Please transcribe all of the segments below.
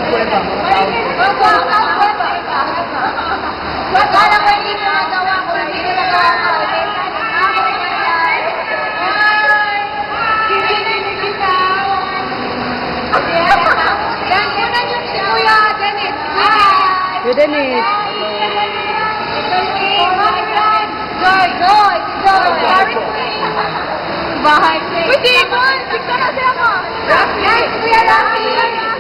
kuweba. Akala ko hindi ko nagawa ko, hindi ko nagawa ko. Yan, una yung si Kuya Dennis. Kuya Dennis. Joy. Bahay. Pwede ko. Sikta na siya mo. Yes, Kuya Rafi.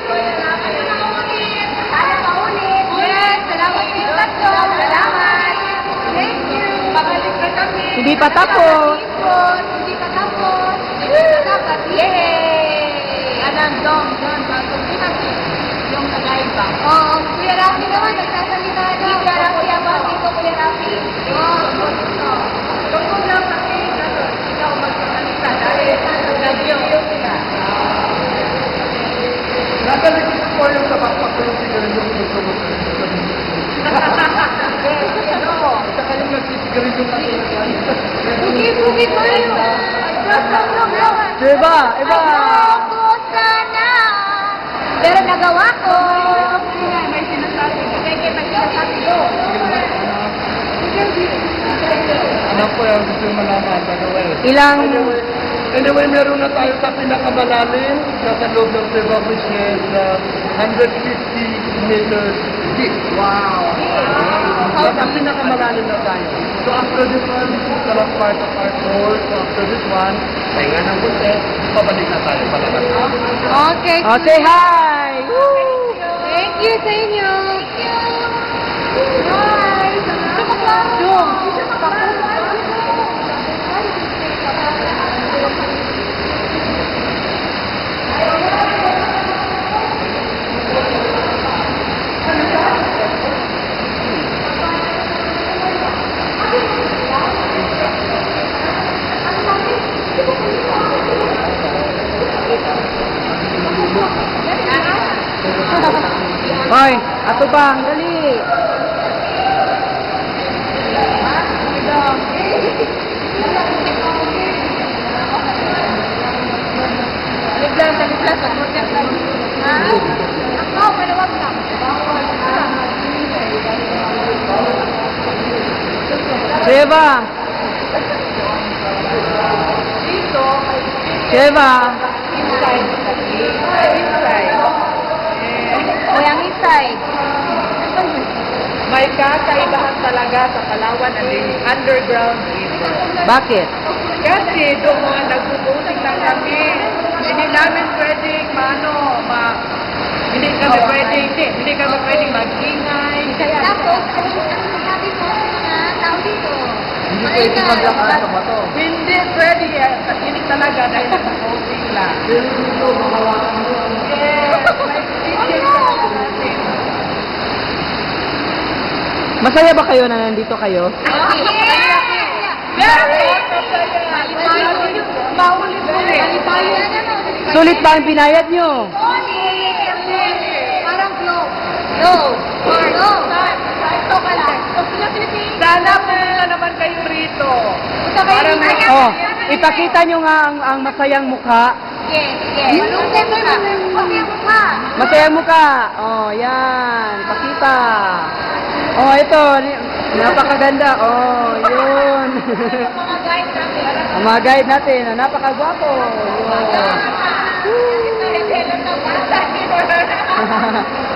Sana maulit. Yes, salamat sa iyo tatlo. Salamat. Thank you. Pabalik na kami. Hindi pa tapos. Hindi pa tapos. Yay! Anong dong? Yung nag-aiba. Oo, Kuya Rafi naman, nagsasalita na. Kuya Rafi, ako dito, Kuya Rafi. Tungkol lang kasi, hindi ako magsasalita. Dahil nag-iyo sila. Nasa-legit po yung sa backpack ko yung sigarilyo ko gusto mo. Saka yung nagsisigarilyo ko. Pugi ko yun. Iba. Ayoko sana. Pero nagawa ko. May sinasabi. May sinasabi ko. Ano po yung gusto yung malaman? Ilang... Anyway, meron na tayo sa pinakamalalim sa loob ng Cebu, which is 150 meters deep. Wow! Sa pinakamalalim na tayo. So after this one, this is the last part of our tour. So after this one, pahinga ng bunte, pabalik na tayo palabas. Okay. Oh, say hi! Thank you sa inyo. Hi. Hoy, ato bang, dali. Sheva. Kuyang inside. May kakaibahan talaga sa Palawan and the underground river. Bakit? Kasi doon, nagpuputik lang kami. Hindi namin pwedeng, hindi kami pwedeng mag-ingay. Tapos, ano yung sabi mo sa mga tao dito? Hindi pwede maglakas sa bato. Hindi pwede yan. Hindi talaga dahil nagpuputik lang. Pero dito, makawakan mo. Yes, may teaching talaga natin. Masaya ba kayo na nandito kayo? Sulit ba ang binayad nyo? Parang glow. Glow. Sana pumunta naman kayo rito. Oh, ipakita nyo nga ang masayang mukha. Sige. Masayang mukha. Oh, yan. Pakita. Oh, ito. Napakaganda. Oh, yun. Ang mga guide natin. Napakagwapo. Yun.